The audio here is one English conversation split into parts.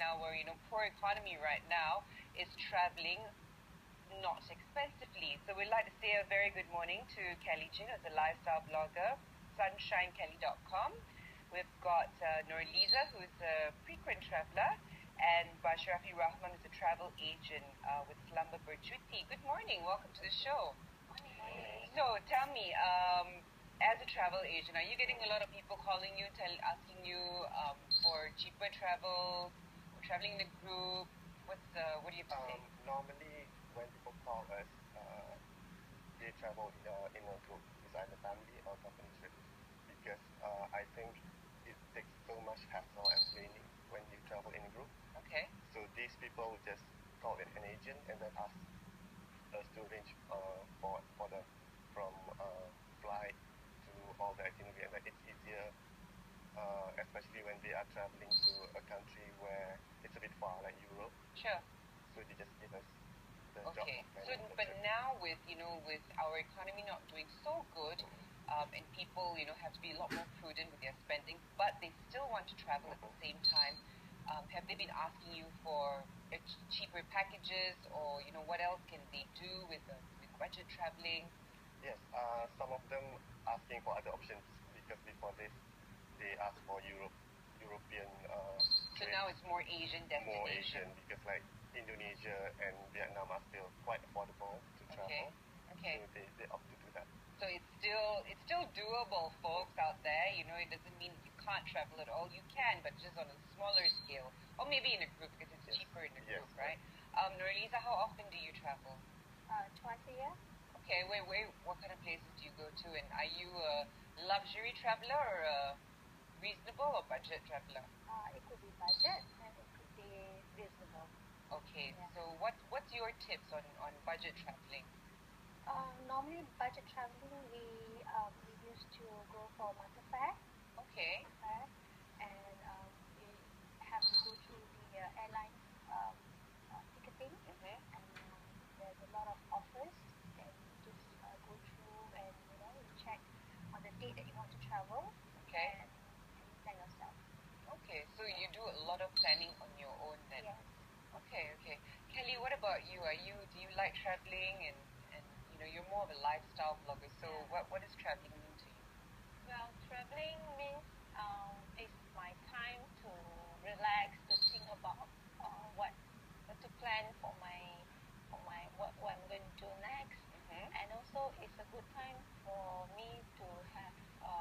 now where, poor economy right now is traveling not expensively. So we'd like to say a very good morning to Kelly Jin as a lifestyle blogger, sunshinekelly.com. We've got Norliza, who's a frequent traveler, and Bashrafi Rahman, who's a travel agent with Slumber Berchuti. Good morning. Welcome to the show. Morning. So tell me, as a travel agent, are you getting a lot of people calling you, asking you for cheaper travel, or traveling in a group? What do you have to say? Normally, when people call us, they travel in a group, it's either family or company trip, because I think it takes so much hassle and training when you travel in a group. Okay. So these people just call an agent and then ask us to arrange for the from flight to all the itinerary, and it's easier, especially when they are traveling to a country where it's a bit far, like Europe. Sure. So they just give us the job. Okay. of So, planning the but trip. now with with our economy not doing so good, and people have to be a lot more prudent with their spending, but they still want to travel at the same time. Have they been asking you for cheaper packages, or what else can they do with budget traveling? Yes, some of them asking for other options, because before this they asked for European So trips, now it's more Asian destination. more Asian, because like Indonesia and Vietnam are still quite affordable to travel. Okay. So they opt to do that. So it's still doable, folks out there. It doesn't mean you can't travel at all. You can, but just on a smaller scale, or maybe in a group, because it's Yes. cheaper in a Yes. group, right? Norliza, how often do you travel? Twice a year. Okay, what kind of places do you go to? And are you a luxury traveler or a reasonable or budget traveler? It could be budget and it could be reasonable. Okay, Yeah. so what's your tips on budget traveling? Normally, budget traveling, we used to go for motor fare, Okay, and we have to go through the airline ticketing, and there's a lot of offers, and you just go through and you check on the date that you want to travel, okay, and you plan yourself. okay. So you do a lot of planning on your own then. Yes. Okay. Kelly, what about you? Do you like traveling, and you're more of a lifestyle blogger, so Yeah. what does traveling mean to you? Well, traveling means it's my time to relax, to think about what to plan for my what I'm going to do next, and also it's a good time for me to have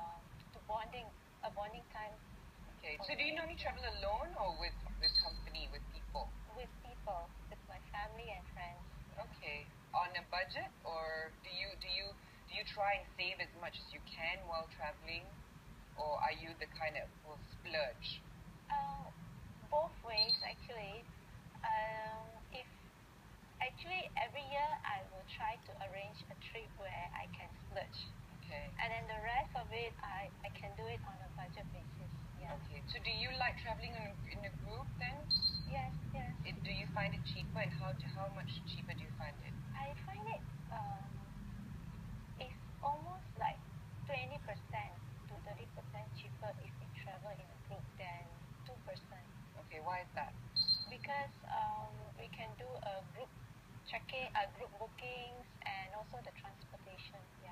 a bonding time Okay, so do you normally travel alone or with company, with people? with people, with my family and friends. Okay, on a budget, or do you try and save as much as you can while traveling, or are you the kind that will splurge? Both ways actually. If actually every year I will try to arrange a trip where I can splurge, Okay. and then the rest of it I can do it on a budget basis. Yeah. Okay. So do you like traveling in a group then? Yes. Do you find it cheaper, and how much cheaper do you find it? I find it it's almost like 20% to 30% cheaper if we travel in a group than 2%, Okay, why is that? because we can do a group check-in, group bookings, and also the transportation.